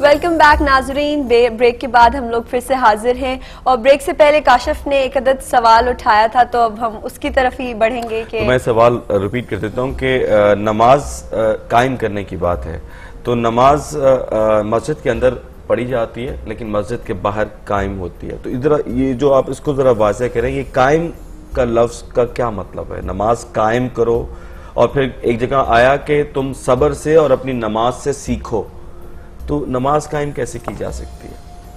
Welcome back ناظرین. Break کے بعد ہم لوگ پھر سے حاضر ہیں اور بریک سے پہلے کاشف نے ایک عدد سوال اٹھایا تھا تو اب ہم اس کی طرف ہی بڑھیں گے کہ میں سوال ریپیٹ کر دیتا ہوں کہ نماز قائم کرنے کی بات ہے تو نماز مسجد کے اندر پڑھی جاتی ہے لیکن مسجد کے باہر قائم ہوتی ہے. تو ادھر یہ جو آپ اس کو ذرا واضح کریں یہ قائم کا لفظ کا کیا مطلب ہے؟ نماز قائم کرو اور پھر ایک جگہ آیا کہ تم صبر سے اور اپنی نماز سے سیکھو, تو نماز قائم کیسے کی جا سکتی ہے؟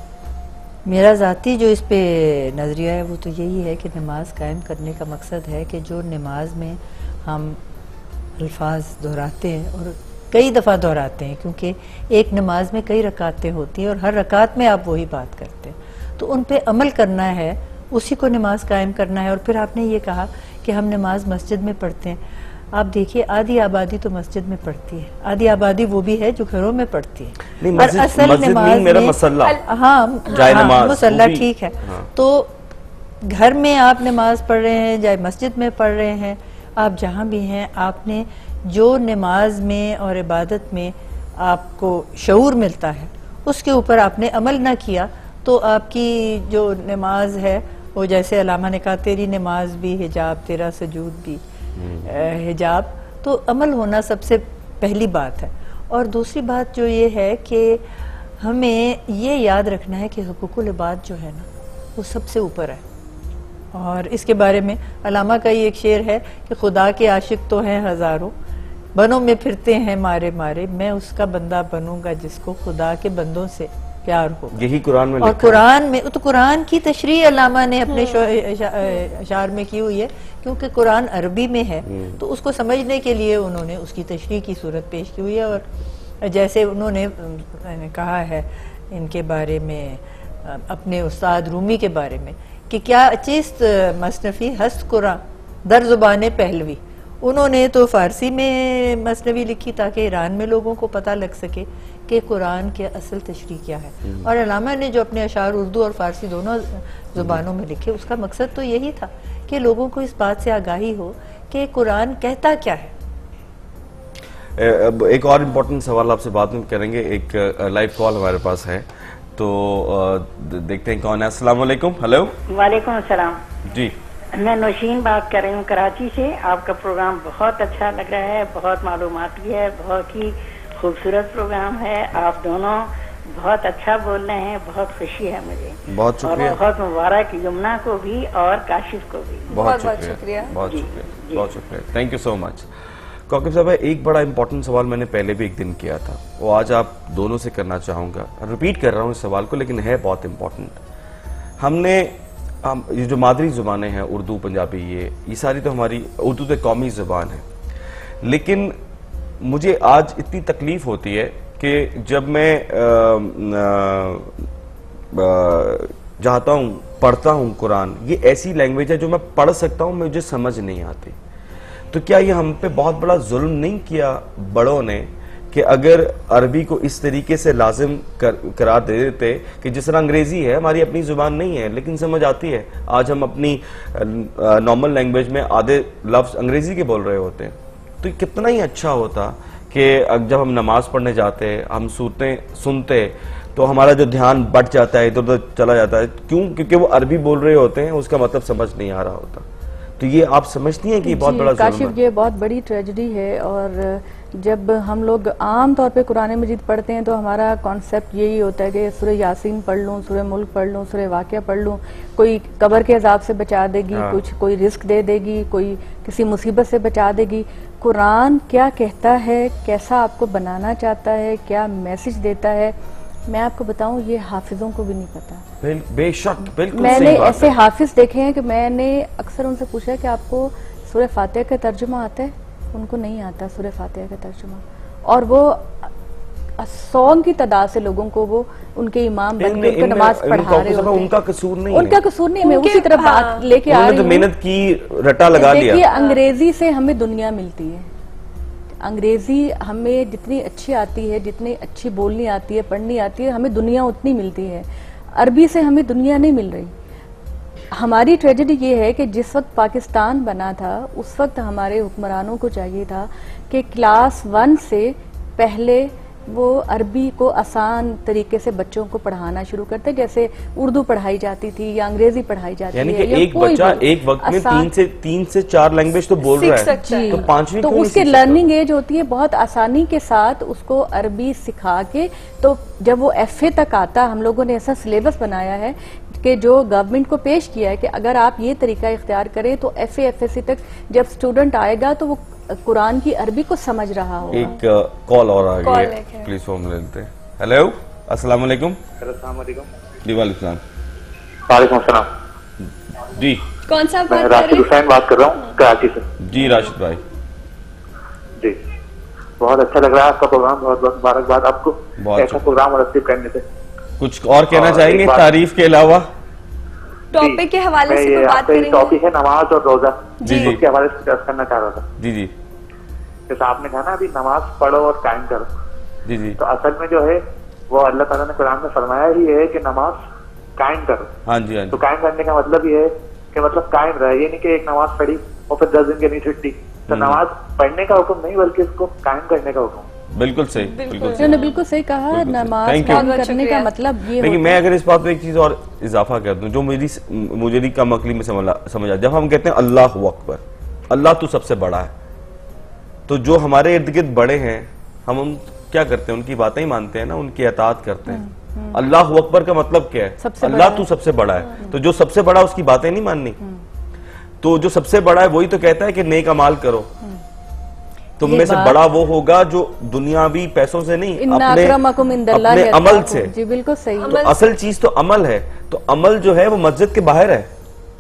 میرا ذاتی جو اس پہ نظریہ ہے وہ تو یہی ہے کہ نماز قائم کرنے کا مقصد ہے کہ جو نماز میں ہم الفاظ دہراتے ہیں اور کئی دفعہ دہراتے ہیں, کیونکہ ایک نماز میں کئی رکعتیں ہوتی ہیں اور ہر رکعت میں آپ وہی بات کرتے ہیں, تو ان پہ عمل کرنا ہے, اسی کو نماز قائم کرنا ہے. اور پھر آپ نے یہ کہا کہ ہم نماز مسجد میں پڑھتے ہیں. آپ دیکھیے آدھی آبادی تو مسجد میں پڑھتی ہے, آدھی آبادی وہ بھی ہے جو گھروں میں پڑھتی ہے. اور اصل نماز میں ہاں مسلح ٹھیک ہے, تو گھر میں آپ نماز پڑھ رہے ہیں چاہے مسجد میں پڑھ رہے ہیں, آپ جہاں بھی ہیں آپ نے جو نماز میں اور عبادت میں آپ کو شعور ملتا ہے اس کے اوپر آپ نے عمل نہ کیا تو آپ کی جو نماز ہے وہ جیسے علامہ نے کہا تیری نماز بھی حجاب تیرا سجود بھی حجاب, تو عمل ہونا سب سے پہلی بات ہے. اور دوسری بات جو یہ ہے کہ ہمیں یہ یاد رکھنا ہے کہ حقوق العباد جو ہے نا وہ سب سے اوپر ہے. اور اس کے بارے میں علامہ کا یہ ایک شعر ہے کہ خدا کے عاشق تو ہیں ہزاروں, بنوں میں پھرتے ہیں مارے مارے, میں اس کا بندہ بنوں گا جس کو خدا کے بندوں سے پیار ہو. یہی قرآن میں اور قرآن میں تو قرآن کی تشریح علامہ نے اپنے اشعار میں کی ہوئی ہے, کیونکہ قرآن عربی میں ہے تو اس کو سمجھنے کے لیے انہوں نے اس کی تشریح کی صورت پیش کی ہوئی ہے. اور جیسے انہوں نے کہا ہے ان کے بارے میں اپنے استاد رومی کے بارے میں کہ کیا چیست مصنفی ہست قرآن در زبان پہلوی, انہوں نے تو فارسی میں مثنوی لکھی تاکہ ایران میں لوگوں کو پتہ لگ سکے کہ قرآن کے اصل تشریح کیا ہے. اور علامہ نے جو اپنے اشعار اردو اور فارسی دونوں زبانوں میں لکھے اس کا مقصد تو یہی تھا کہ لوگوں کو اس بات سے آگاہی ہو کہ قرآن کہتا کیا ہے. ایک اور امپورٹنٹ سوال آپ سے بعد میں کریں گے, ایک لائیو کال ہمارے پاس ہے تو دیکھتے ہیں کون ہے. السلام علیکم. ہلو. وعلیکم السلام. جی میں نوشین بات کر رہی ہوں کراچی سے. آپ کا پروگرام بہت اچھا لگ رہا ہے, بہت معلوماتی ہے, بہت ہی خوبصورت پروگرام ہے. آپ دونوں بہت اچھا بول رہے ہیں, بہت خوشی ہے مجھے. بہت شکریہ. اور بہت مبارک یمنا کو بھی اور کاشف کو بھی. بہت شکریہ. بہت شکریہ. بہت شکریہ. تھینک یو سو مچ. کوکب صاحب ایک بڑا امپورٹنٹ سوال میں نے پہلے بھی ایک دن کیا تھا, وہ آج آپ دونوں سے کرنا چاہوں گا. ریپیٹ کر رہا ہوں اس سوال کو لیکن ہے بہت امپورٹنٹ. ہم نے یہ جو مادری زبانیں ہیں اردو پنجابی یہ ساری تو ہماری اردو تو قومی زبان ہے, لیکن مجھے آج اتنی تکلیف ہوتی ہے کہ جب میں جاتا ہوں پڑھتا ہوں قرآن, یہ ایسی لینگویج ہے جو میں پڑھ سکتا ہوں مجھے سمجھ نہیں آتی. تو کیا یہ ہم پہ بہت بڑا ظلم نہیں کیا بڑوں نے کہ اگر عربی کو اس طریقے سے لازم کرا دیتے کہ جس طرح انگریزی ہے ہماری اپنی زبان نہیں ہے لیکن سمجھ آتی ہے. آج ہم اپنی نارمل لینگویج میں آدھے لفظ انگریزی کے بول رہے ہوتے ہیں, تو کتنا ہی اچھا ہوتا کہ جب ہم نماز پڑھنے جاتے ہم سنتے تو ہمارا جو دھیان بٹ جاتا ہے ادھر ادھر چلا جاتا ہے. کیوں؟ کیونکہ وہ عربی بول رہے ہوتے ہیں, اس کا مطلب سمجھ نہیں آ رہا ہوتا. تو یہ آپ سمجھتی ہیں کہ بہت بڑا ظلم ہے؟ کاشف یہ بہت بڑی ٹریجڈی ہے. اور جب ہم لوگ عام طور پہ قرآن مجید پڑھتے ہیں تو ہمارا کانسیپٹ یہی ہوتا ہے کہ سورہ یاسین پڑھ لوں, سورہ ملک پڑھ لوں, سورہ واقعہ پڑھ لوں, کوئی قبر کے عذاب سے بچا دے گی, کچھ کوئی رزق دے دے گی, کوئی کسی مصیبت سے بچا دے گی. قرآن کیا کہتا ہے, کیسا آپ کو بنانا چاہتا ہے, کیا میسج دیتا ہے, میں آپ کو بتاؤں یہ حافظوں کو بھی نہیں پتا. بے شک بالکل. میں نے ایسے حافظ دیکھے ہیں کہ میں نے اکثر ان سے پوچھا کہ آپ کو سورہ فاتحہ کا ترجمہ آتا ہے, ان کو نہیں آتا سورہ فاتحہ کا ترجمہ, اور وہ 100 کی تعداد سے لوگوں کو وہ ان کے امام بن کے ان کو نماز پڑھا رہے ہوتے ہیں. ان کا قصور نہیں ہے, ان کا قصور نہیں. میں اسی طرح بات لے کے آ رہی ہوں. محنت کی رٹا لگا لیا. دیکھیے انگریزی سے ہمیں دنیا ملتی ہے, انگریزی ہمیں جتنی اچھی آتی ہے, جتنی اچھی بولنی آتی ہے, پڑھنی آتی ہے, ہمیں دنیا اتنی ملتی ہے. عربی سے ہمیں دنیا نہیں مل رہی. ہماری ٹریجڈی یہ ہے کہ جس وقت پاکستان بنا تھا اس وقت ہمارے حکمرانوں کو چاہیے تھا کہ کلاس 1 سے پہلے وہ عربی کو آسان طریقے سے بچوں کو پڑھانا شروع کرتے ہیں، جیسے اردو پڑھائی جاتی تھی یا انگریزی پڑھائی جاتی ہے، یعنی کہ ایک بچہ ایک وقت میں 3 سے 4 لینگویج تو بول رہا ہے، تو 5ویں تو اس کے لرننگ ایج ہوتی ہے بہت آسانی کے ساتھ اس کو عربی سکھا کے، تو جب وہ ایف اے تک آتا، ہم لوگوں نے ایسا سلیبس بنایا ہے کہ جو گورنمنٹ کو پیش کیا ہے کہ اگر آپ یہ طریقہ اختیار کریں تو F A F S C تک جب اسٹوڈنٹ آئے گا تو وہ قرآن کی عربی کو سمجھ رہا ہوگا۔ ایک کال اور آ گئی ہے، پلیز فون میں لیتے ہیں۔ ہیلو، السلام علیکم۔ السلام علیکم۔ جی وعلیکم السلام۔ وعلیکم السلام۔ جی کون سا میں راشد حسین بات کر رہا ہوں کراچی سے۔ جی راشد بھائی، جی بہت اچھا لگ رہا ہے آپ کا پروگرام، بہت بہت مبارکباد آپ کو ایسا پروگرام مرتب کرنے سے۔ کچھ اور کہنا چاہیں گے تعریف کے علاوہ؟ ٹاپک کے حوالے سے یہ بات کریں گے۔ ٹاپک ہے نماز اور روزہ، جی اس کے حوالے سے ڈسکس کرنا چاہ رہا تھا۔ جی جی جیسا آپ نے کہا نا ابھی نماز پڑھو اور قائم کرو، جی جی تو اصل میں جو ہے وہ اللہ تعالیٰ نے قرآن میں فرمایا ہی ہے کہ نماز قائم کرو۔ ہاں جی ہاں تو جی، قائم کرنے کا مطلب یہ ہے کہ مطلب قائم رہے، یہ نہیں کہ ایک نماز پڑھی اور پھر 10 دن کے نہیں چھٹی۔ تو نماز پڑھنے کا حکم نہیں بلکہ اس کو قائم کرنے کا حکم۔ بالکل صحیح، بالکل انہوں صحیح۔ نے بالکل صحیح کہا، نماز قائم کرنے کا مطلب یہ لیکن ہوتا میں ہے۔ اگر اس بات میں ایک چیز اور اضافہ کر دوں جو مجھے نہیں کم عقلی میں سمجھا، جب ہم کہتے ہیں اللہ اکبر، اللہ تو سب سے بڑا ہے، تو جو ہمارے ارد گرد بڑے ہیں ہم کیا کرتے ہیں؟ ان کی باتیں ہی مانتے ہیں نا، ان کی اطاعت کرتے ہیں۔ اللہ اکبر کا مطلب کیا ہے؟ اللہ تو سب سے بڑا ہے، تو جو سب سے بڑا اس کی باتیں نہیں ماننی، تو جو سب سے بڑا ہے وہی تو کہتا ہے کہ نیک اعمال کرو۔ تم میں سے بڑا وہ ہوگا جو دنیاوی پیسوں سے نہیں، اپنے عمل سے۔ جی بالکل صحیح۔ تو اصل چیز تو عمل ہے، تو عمل جو ہے وہ مسجد کے باہر ہے،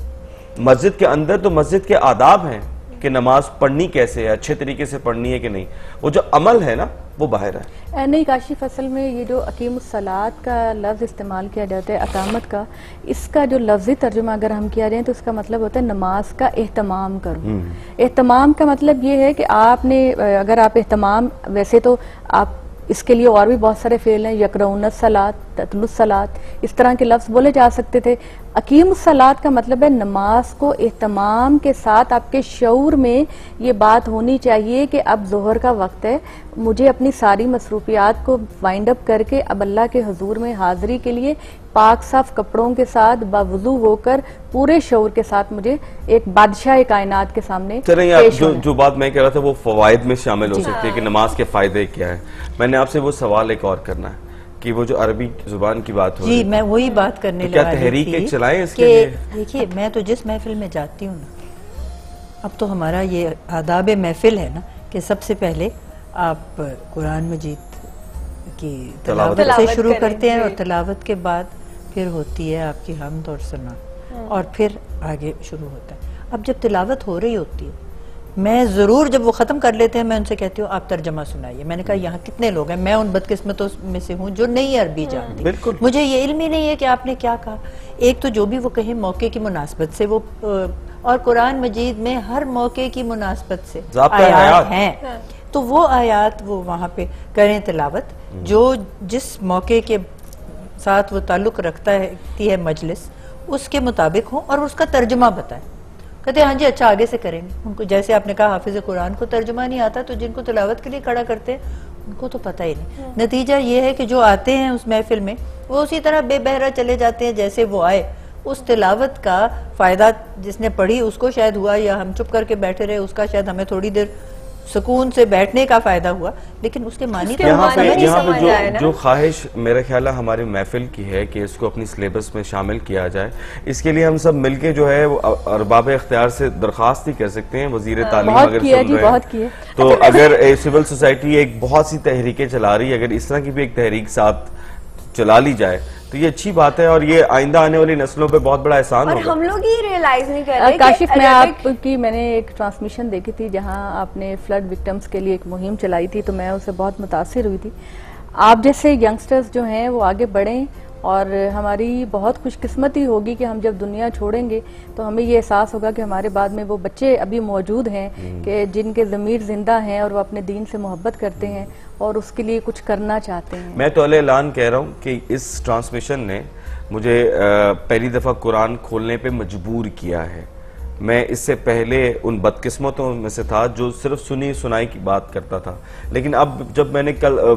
مسجد کے اندر تو مسجد کے آداب ہیں کہ نماز پڑھنی کیسے ہے، اچھے طریقے سے پڑھنی ہے کہ نہیں، وہ جو عمل ہے نا وہ باہر ہے۔ نہیں کاشف، اصل میں یہ جو اقیم الصلاۃ کا لفظ استعمال کیا جاتا ہے اقامت کا، اس کا جو لفظی ترجمہ اگر ہم کیا جائیں تو اس کا مطلب ہوتا ہے نماز کا اہتمام کرو۔ اہتمام کا مطلب یہ ہے کہ آپ نے اگر آپ اہتمام، ویسے تو آپ اس کے لیے اور بھی بہت سارے فعل ہیں، یقرؤون الصلاۃ، تتلو الصلاۃ، اس طرح کے لفظ بولے جا سکتے تھے۔ اقیم الصلاۃ کا مطلب ہے نماز کو اہتمام کے ساتھ آپ کے شعور میں یہ بات ہونی چاہیے کہ اب ظہر کا وقت ہے، مجھے اپنی ساری مصروفیات کو وائنڈ اپ کر کے اب اللہ کے حضور میں حاضری کے لیے پاک صاف کپڑوں کے ساتھ باوضو ہو کر پورے شعور کے ساتھ مجھے ایک بادشاہ کائنات کے سامنے پیش ہونا ہے۔ جو بات میں کہہ رہا تھا وہ فوائد میں شامل ہو سکتی ہے کہ نماز کے فائدے کیا ہیں۔ میں نے آپ سے وہ سوال ایک اور کرنا ہے کہ وہ جو عربی زبان کی بات ہو رہی ہے، جی میں وہی بات کرنے کیا لگا تحریک چلائیں اس کے لیے؟ دیکھیے میں تو جس محفل میں جاتی ہوں نا، اب تو ہمارا یہ آداب محفل ہے نا کہ سب سے پہلے آپ قرآن مجید کی تلاوت سے شروع کرتے ہیں، اور تلاوت کے بعد پھر ہوتی ہے آپ کی حمد اور ثنا، اور پھر آگے شروع ہوتا ہے۔ اب جب تلاوت ہو رہی ہوتی ہے میں ضرور جب وہ ختم کر لیتے ہیں میں ان سے کہتی ہوں آپ ترجمہ سنائیے۔ میں نے کہا یہاں کتنے لوگ ہیں، میں ان بدقسمتوں میں سے ہوں جو نہیں عربی جانتی، مجھے یہ علم ہی نہیں ہے کہ آپ نے کیا کہا۔ ایک تو جو بھی وہ کہیں موقع کی مناسبت سے، وہ اور قرآن مجید میں ہر موقع کی مناسبت سے آیات ہیں، تو وہ آیات وہ وہاں پہ کریں تلاوت جو جس موقع کے ساتھ وہ تعلق رکھتا ہے مجلس، اس کے مطابق ہوں، اور اس کا ترجمہ بتائیں۔ کہتے ہیں ہاں جی اچھا آگے سے کریں گے۔ ان کو جیسے آپ نے کہا حافظ قرآن کو ترجمہ نہیں آتا، تو جن کو تلاوت کے لیے کھڑا کرتے ہیں ان کو تو پتہ ہی نہیں۔ نتیجہ یہ ہے کہ جو آتے ہیں اس محفل میں وہ اسی طرح بے بہرہ چلے جاتے ہیں جیسے وہ آئے۔ اس تلاوت کا فائدہ جس نے پڑھی اس کو شاید ہوا، یا ہم چپ کر کے بیٹھے رہے اس کا شاید ہمیں تھوڑی دیر سکون سے بیٹھنے کا فائدہ ہوا، لیکن اس کے معنی یہاں پہ جو خواہش میرا خیال ہے ہماری محفل کی ہے کہ اس کو اپنی سلیبس میں شامل کیا جائے، اس کے لیے ہم سب مل کے جو ہے ارباب اختیار سے درخواست ہی کر سکتے ہیں۔ وزیر تعلیم اگر سن رہے ہیں تو اگر سول سوسائٹی ایک بہت سی تحریکیں چلا رہی ہے، اگر اس طرح کی بھی ایک تحریک ساتھ چلا لی جائے تو یہ اچھی بات ہے، اور یہ آئندہ آنے والی نسلوں پہ بہت بڑا احسان ہوگا۔ اور ہم لوگ یہ ریئلائز نہیں کر رہے۔ کاشف میں آپ کی میں نے ایک ٹرانسمیشن دیکھی تھی جہاں آپ نے فلڈ وکٹمز کے لیے ایک مہم چلائی تھی، تو میں اس سے بہت متاثر ہوئی تھی۔ آپ جیسے ینگسٹرز جو ہیں وہ آگے بڑھیں، اور ہماری بہت خوش قسمتی ہوگی کہ ہم جب دنیا چھوڑیں گے تو ہمیں یہ احساس ہوگا کہ ہمارے بعد میں وہ بچے ابھی موجود ہیں کہ جن کے ضمیر زندہ ہیں اور وہ اپنے دین سے محبت کرتے ہیں اور اس کے لیے کچھ کرنا چاہتے ہیں۔ میں تو اعلان کہہ رہا ہوں کہ اس ٹرانسمیشن نے مجھے پہلی دفعہ قرآن کھولنے پہ مجبور کیا ہے۔ میں اس سے پہلے ان بدقسمتوں میں سے تھا جو صرف سنی سنائی کی بات کرتا تھا، لیکن اب جب میں نے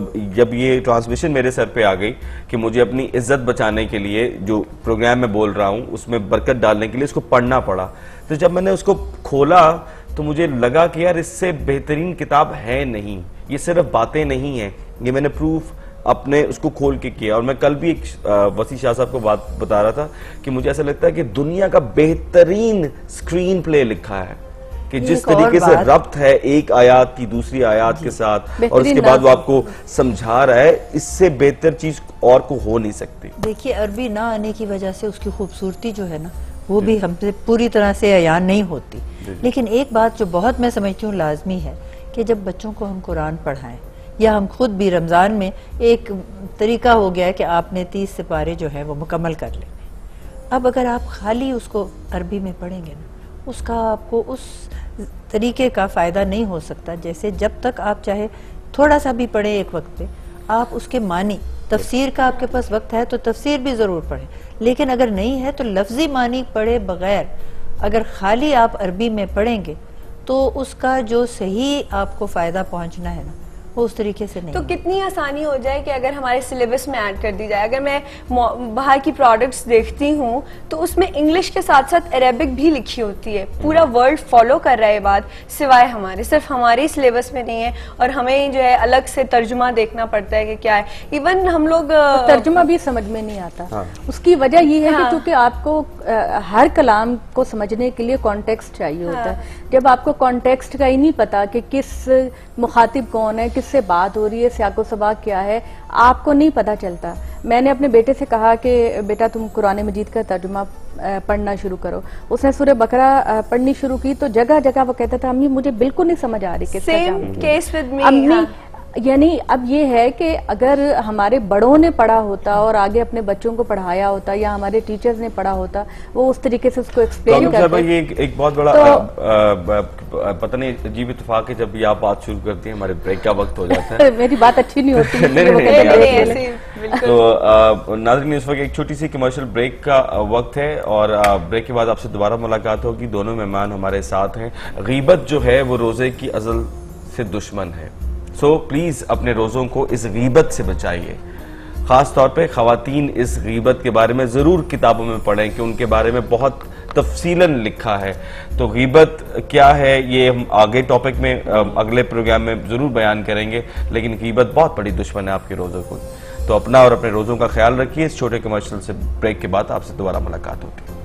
جب یہ ٹرانسمیشن میرے سر پہ آ گئی کہ مجھے اپنی عزت بچانے کے لیے جو پروگرام میں بول رہا ہوں اس میں برکت ڈالنے کے لیے اس کو پڑھنا پڑا، تو جب میں نے اس کو کھولا تو مجھے لگا کہ یار اس سے بہترین کتاب ہے نہیں، یہ صرف باتیں نہیں ہیں، یہ میں نے پروف اپنے اس کو کھول کے کیا. اور میں کل بھی ایک وسیع شاہ صاحب کو بات بتا رہا تھا کہ مجھے ایسا لگتا ہے کہ دنیا کا بہترین سکرین پلے لکھا ہے کہ جس طریقے سے ربط ہے ایک آیات کی دوسری آیات کے ساتھ اور اس کے بعد وہ آپ کو سمجھا رہا ہے، اس سے بہتر چیز اور کو ہو نہیں سکتی. دیکھیے عربی نہ آنے کی وجہ سے اس کی خوبصورتی جو ہے نا وہ بھی ہم سے پوری طرح سے عیان نہیں ہوتی، لیکن ایک بات جو بہت میں سمجھتی ہوں لازمی ہے کہ جب بچوں کو ہم قرآن پڑھائیں یا ہم خود بھی رمضان میں ایک طریقہ ہو گیا ہے کہ آپ نے 30 سپارے جو ہے وہ مکمل کر لیں. اب اگر آپ خالی اس کو عربی میں پڑھیں گے نا اس کا آپ کو اس طریقے کا فائدہ نہیں ہو سکتا جیسے جب تک آپ چاہے تھوڑا سا بھی پڑھیں ایک وقت پہ، آپ اس کے معنی تفسیر کا آپ کے پاس وقت ہے تو تفسیر بھی ضرور پڑھیں، لیکن اگر نہیں ہے تو لفظی معنی پڑھے بغیر اگر خالی آپ عربی میں پڑھیں گے تو اس کا جو صحیح آپ کو فائدہ پہنچنا ہے نا وہ اس طریقے سے نہیں. تو کتنی آسانی ہو جائے کہ اگر ہمارے سلیبس میں ایڈ کر دی جائے. اگر میں باہر کی پروڈکٹس دیکھتی ہوں تو اس میں انگلش کے ساتھ ساتھ عربک بھی لکھی ہوتی ہے، پورا ورلڈ فالو کر رہا ہے بات، سوائے ہمارے صرف ہماری سلیبس میں نہیں ہے اور ہمیں جو ہے الگ سے ترجمہ دیکھنا پڑتا ہے کہ کیا ہے. ایون ہم لوگ ترجمہ بھی سمجھ میں نہیں آتا. اس کی وجہ یہ ہے کہ کیونکہ آپ کو ہر کلام کو سمجھنے کے لیے کانٹیکسٹ چاہیے ہوتا ہے. جب آپ کو کانٹیکسٹ کا ہی نہیں پتا کہ کس مخاطب کون ہے، کس سے بات ہو رہی ہے، سیاق و سباق کیا ہے، آپ کو نہیں پتا چلتا. میں نے اپنے بیٹے سے کہا کہ بیٹا تم قرآن مجید کا ترجمہ پڑھنا شروع کرو. اس نے سورہ بقرہ پڑھنی شروع کی تو جگہ جگہ وہ کہتا تھا امی مجھے بالکل نہیں سمجھ آ رہی امی. یعنی اب یہ ہے کہ اگر ہمارے بڑوں نے پڑھا ہوتا اور آگے اپنے بچوں کو پڑھایا ہوتا یا ہمارے ٹیچرز نے پڑھا ہوتا وہ اس طریقے سے اس کو ایکسپلین کرتے. یہ ایک بہت بڑا پتہ نہیں عجیب اتفاق ہے جب یہ آپ بات شروع کرتی ہیں ہمارے بریک کا وقت ہو جاتا ہے. میری بات اچھی نہیں ہوتی. تو ناظرین اس وقت ایک چھوٹی سی کمرشل بریک کا وقت ہے اور بریک کے بعد آپ سے دوبارہ ملاقات ہوگی. دونوں مہمان ہمارے ساتھ ہیں. غیبت جو ہے وہ روزے کی ازل سے دشمن ہے، سو پلیز اپنے روزوں کو اس غیبت سے بچائیے. خاص طور پہ خواتین اس غیبت کے بارے میں ضرور کتابوں میں پڑھیں کہ ان کے بارے میں بہت تفصیلاً لکھا ہے. تو غیبت کیا ہے یہ ہم آگے ٹاپک میں اگلے پروگرام میں ضرور بیان کریں گے، لیکن غیبت بہت بڑی دشمن ہے آپ کے روزوں کو. تو اپنا اور اپنے روزوں کا خیال رکھیے. اس چھوٹے کمرشل سے بریک کے بعد آپ سے دوبارہ ملاقات ہوتی ہے.